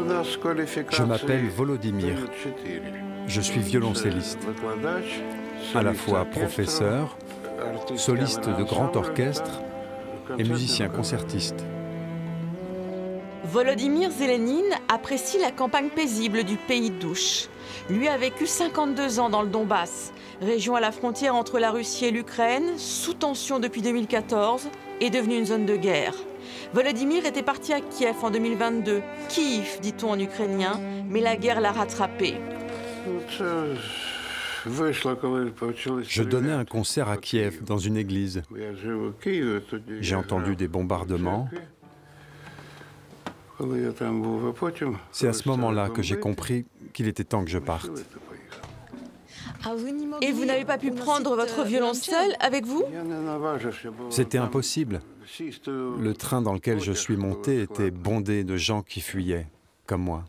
Je m'appelle Volodymyr. Je suis violoncelliste, à la fois professeur, soliste de grand orchestre et musicien concertiste. Volodymyr Zelenine apprécie la campagne paisible du pays d'Ouch. Lui a vécu 52 ans dans le Donbass, région à la frontière entre la Russie et l'Ukraine, sous tension depuis 2014 et devenue une zone de guerre. Volodymyr était parti à Kiev en 2022. Kiev, dit-on en ukrainien, mais la guerre l'a rattrapé. Je donnais un concert à Kiev, dans une église. J'ai entendu des bombardements. C'est à ce moment-là que j'ai compris qu'il était temps que je parte. Et vous n'avez pas pu prendre votre violoncelle avec vous? C'était impossible. Le train dans lequel je suis monté était bondé de gens qui fuyaient, comme moi.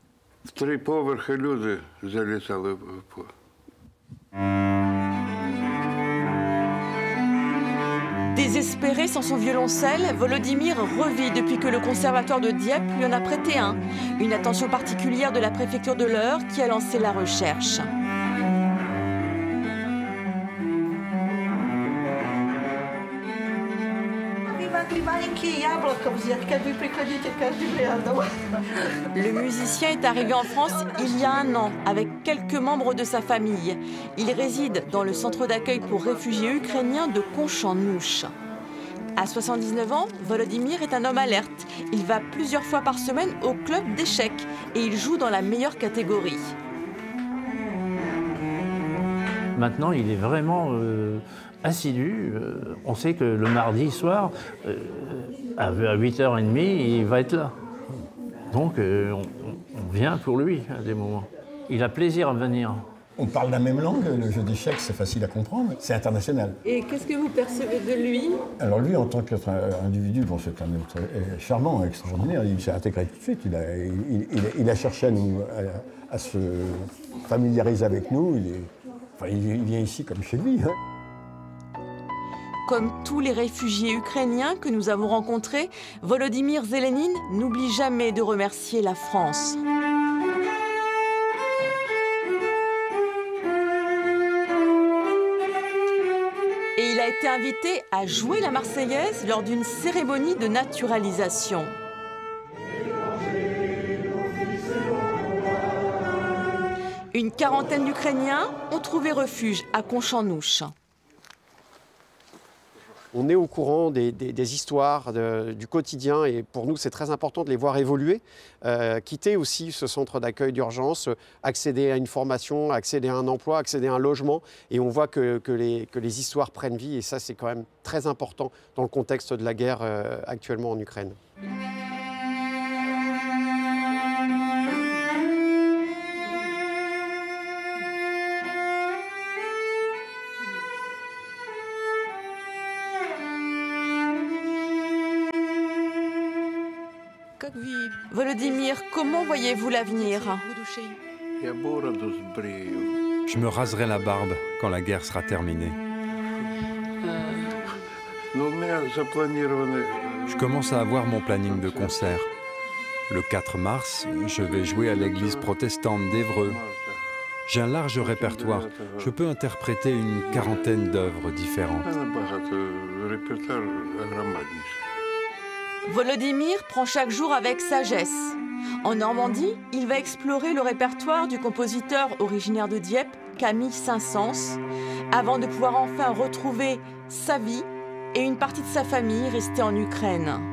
Désespéré sans son violoncelle, Volodymyr revit depuis que le conservatoire de Dieppe lui en a prêté un. Une attention particulière de la préfecture de l'Eure qui a lancé la recherche. Le musicien est arrivé en France il y a un an avec quelques membres de sa famille. Il réside dans le centre d'accueil pour réfugiés ukrainiens de Konchan-Nouch. À 79 ans, Volodymyr est un homme alerte. Il va plusieurs fois par semaine au club d'échecs et il joue dans la meilleure catégorie. Maintenant, il est vraiment assidu. On sait que le mardi soir, à 8h30, il va être là. Donc, on vient pour lui à des moments. Il a plaisir à venir. On parle la même langue, le jeu d'échecs, c'est facile à comprendre, c'est international. Et qu'est-ce que vous percevez de lui? Alors lui, en tant qu'individu, bon, c'est un être charmant, extraordinaire, il s'est intégré tout de suite, il a cherché à se familiariser avec nous, il vient ici comme chez lui. Hein. Comme tous les réfugiés ukrainiens que nous avons rencontrés, Volodymyr Zelenine n'oublie jamais de remercier la France. Et il a été invité à jouer la Marseillaise lors d'une cérémonie de naturalisation. Une quarantaine d'Ukrainiens ont trouvé refuge à Konchan-Nouch. On est au courant des histoires du quotidien et pour nous c'est très important de les voir évoluer, quitter aussi ce centre d'accueil d'urgence, accéder à une formation, accéder à un emploi, accéder à un logement et on voit que les histoires prennent vie et ça c'est quand même très important dans le contexte de la guerre actuellement en Ukraine. Volodymyr, comment voyez-vous l'avenir? Je me raserai la barbe quand la guerre sera terminée. Je commence à avoir mon planning de concert. Le 4 mars, je vais jouer à l'église protestante d'Évreux. J'ai un large répertoire. Je peux interpréter une quarantaine d'œuvres différentes. Volodymyr prend chaque jour avec sagesse. En Normandie, il va explorer le répertoire du compositeur originaire de Dieppe, Camille Saint-Saëns, avant de pouvoir enfin retrouver sa vie et une partie de sa famille restée en Ukraine.